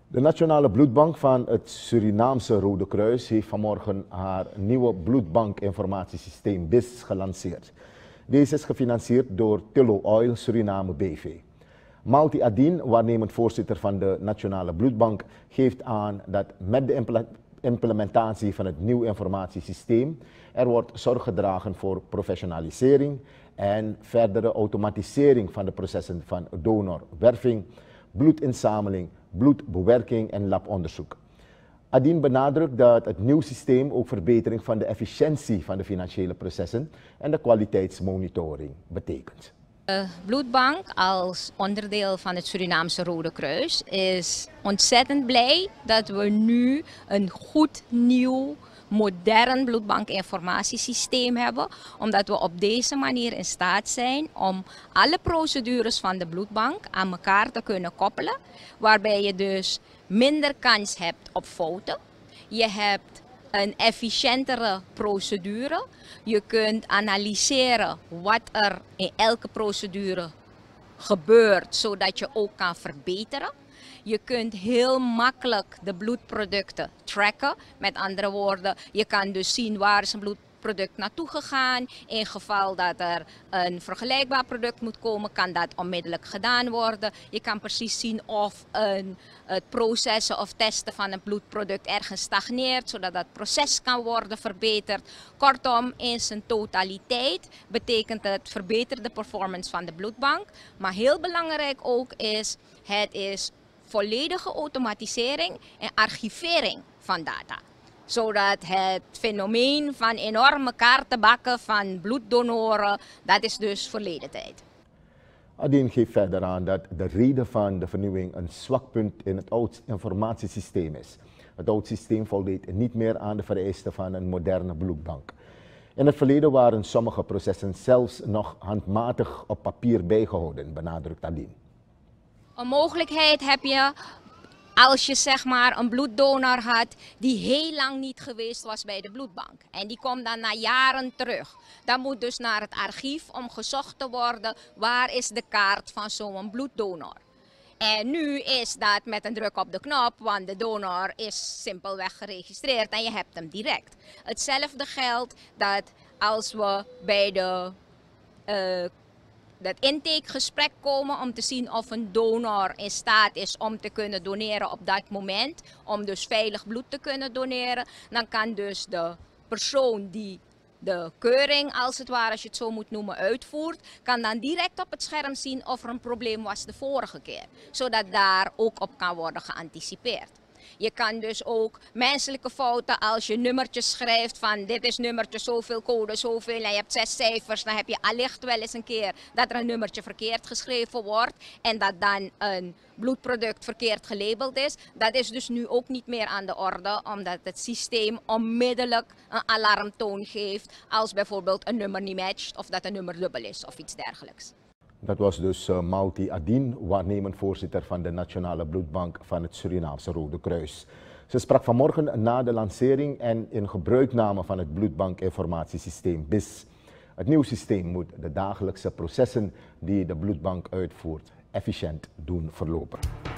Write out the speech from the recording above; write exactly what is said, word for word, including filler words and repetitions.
De Nationale Bloedbank van het Surinaamse Rode Kruis heeft vanmorgen haar nieuwe bloedbankinformatiesysteem B I S gelanceerd. Deze is gefinancierd door Tullow Oil Suriname B V. Malti Adien, waarnemend voorzitter van de Nationale Bloedbank, geeft aan dat met de implementatie van het nieuwe informatiesysteem er wordt zorg gedragen voor professionalisering en verdere automatisering van de processen van donorwerving, bloedinzameling, bloedbewerking en labonderzoek. Adien benadrukt dat het nieuwe systeem ook verbetering van de efficiëntie van de financiële processen en de kwaliteitsmonitoring betekent. De bloedbank als onderdeel van het Surinaamse Rode Kruis is ontzettend blij dat we nu een goed nieuw modern bloedbankinformatiesysteem hebben, omdat we op deze manier in staat zijn om alle procedures van de bloedbank aan elkaar te kunnen koppelen, waarbij je dus minder kans hebt op fouten. Je hebt een efficiëntere procedure. Je kunt analyseren wat er in elke procedure gebeurt, zodat je ook kan verbeteren. Je kunt heel makkelijk de bloedproducten tracken. Met andere woorden, je kan dus zien waar is een bloedproduct naartoe gegaan. In geval dat er een vergelijkbaar product moet komen, kan dat onmiddellijk gedaan worden. Je kan precies zien of een, het processen of testen van een bloedproduct ergens stagneert, zodat dat proces kan worden verbeterd. Kortom, in zijn totaliteit betekent het verbeterde performance van de bloedbank. Maar heel belangrijk ook is, het is volledige automatisering en archivering van data. Zodat het fenomeen van enorme kaartenbakken van bloeddonoren, dat is dus verleden tijd. Adien geeft verder aan dat de reden van de vernieuwing een zwak punt in het oud informatiesysteem is. Het oud systeem voldeed niet meer aan de vereisten van een moderne bloedbank. In het verleden waren sommige processen zelfs nog handmatig op papier bijgehouden, benadrukt Adien. Een mogelijkheid heb je als je zeg maar een bloeddonor had die heel lang niet geweest was bij de bloedbank. En die komt dan na jaren terug. Dan moet dus naar het archief om gezocht te worden waar is de kaart van zo'n bloeddonor. En nu is dat met een druk op de knop, want de donor is simpelweg geregistreerd en je hebt hem direct. Hetzelfde geldt dat als we bij de uh, dat intakegesprek komen om te zien of een donor in staat is om te kunnen doneren op dat moment, om dus veilig bloed te kunnen doneren, dan kan dus de persoon die de keuring, als het ware, als je het zo moet noemen, uitvoert, kan dan direct op het scherm zien of er een probleem was de vorige keer, zodat daar ook op kan worden geanticipeerd. Je kan dus ook menselijke fouten, als je nummertjes schrijft van dit is nummertje zoveel, code zoveel en je hebt zes cijfers, dan heb je allicht wel eens een keer dat er een nummertje verkeerd geschreven wordt en dat dan een bloedproduct verkeerd gelabeld is. Dat is dus nu ook niet meer aan de orde, omdat het systeem onmiddellijk een alarmtoon geeft als bijvoorbeeld een nummer niet matcht of dat een nummer dubbel is of iets dergelijks. Dat was dus uh, Malti Adien, waarnemend voorzitter van de Nationale Bloedbank van het Surinaamse Rode Kruis. Ze sprak vanmorgen na de lancering en in gebruikname van het bloedbankinformatiesysteem B I S. Het nieuwe systeem moet de dagelijkse processen die de bloedbank uitvoert efficiënt doen verlopen.